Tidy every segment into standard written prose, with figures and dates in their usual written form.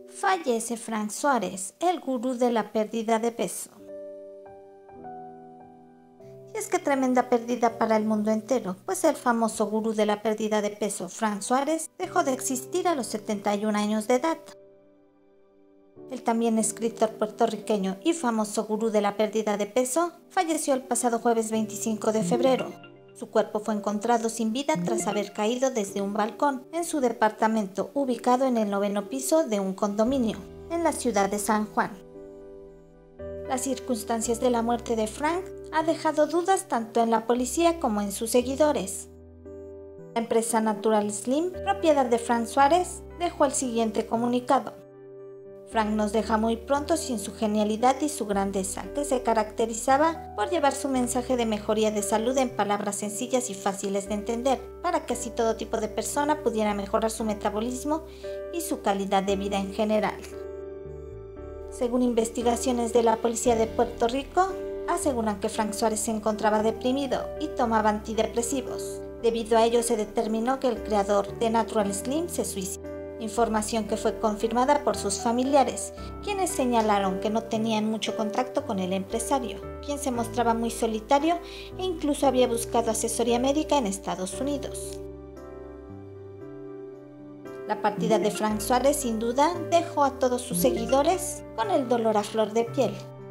Fallece Frank Suárez, el gurú de la pérdida de peso. Y es que tremenda pérdida para el mundo entero, pues el famoso gurú de la pérdida de peso, Frank Suárez, dejó de existir a los 71 años de edad. El también escritor puertorriqueño y famoso gurú de la pérdida de peso falleció el pasado jueves 25 de febrero. Su cuerpo fue encontrado sin vida tras haber caído desde un balcón en su departamento ubicado en el 9º piso de un condominio en la ciudad de San Juan. Las circunstancias de la muerte de Frank ha dejado dudas tanto en la policía como en sus seguidores. La empresa Natural Slim, propiedad de Frank Suárez, dejó el siguiente comunicado. Frank nos deja muy pronto sin su genialidad y su grandeza, que se caracterizaba por llevar su mensaje de mejoría de salud en palabras sencillas y fáciles de entender, para que así todo tipo de persona pudiera mejorar su metabolismo y su calidad de vida en general. Según investigaciones de la policía de Puerto Rico, aseguran que Frank Suárez se encontraba deprimido y tomaba antidepresivos. Debido a ello se determinó que el creador de Natural Slim se suicidó. Información que fue confirmada por sus familiares, quienes señalaron que no tenían mucho contacto con el empresario, quien se mostraba muy solitario e incluso había buscado asesoría médica en Estados Unidos. La partida de Frank Suárez sin duda dejó a todos sus seguidores con el dolor a flor de piel.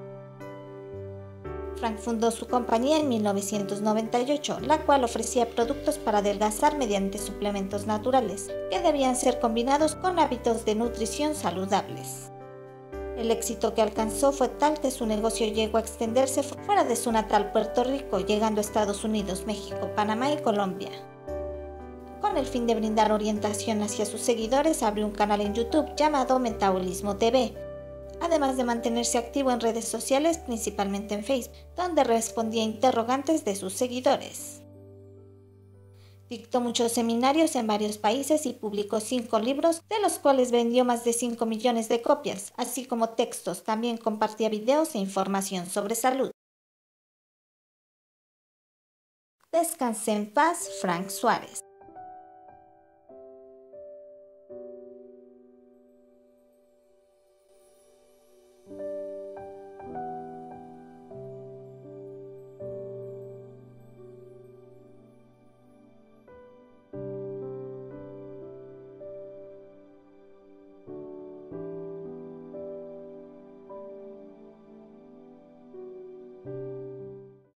Frank fundó su compañía en 1998, la cual ofrecía productos para adelgazar mediante suplementos naturales, que debían ser combinados con hábitos de nutrición saludables. El éxito que alcanzó fue tal que su negocio llegó a extenderse fuera de su natal Puerto Rico, llegando a Estados Unidos, México, Panamá y Colombia. Con el fin de brindar orientación hacia sus seguidores, abrió un canal en YouTube llamado Metabolismo TV, además de mantenerse activo en redes sociales, principalmente en Facebook, donde respondía a interrogantes de sus seguidores. Dictó muchos seminarios en varios países y publicó 5 libros, de los cuales vendió más de 5 millones de copias, así como textos. También compartía videos e información sobre salud. Descanse en paz, Frank Suárez.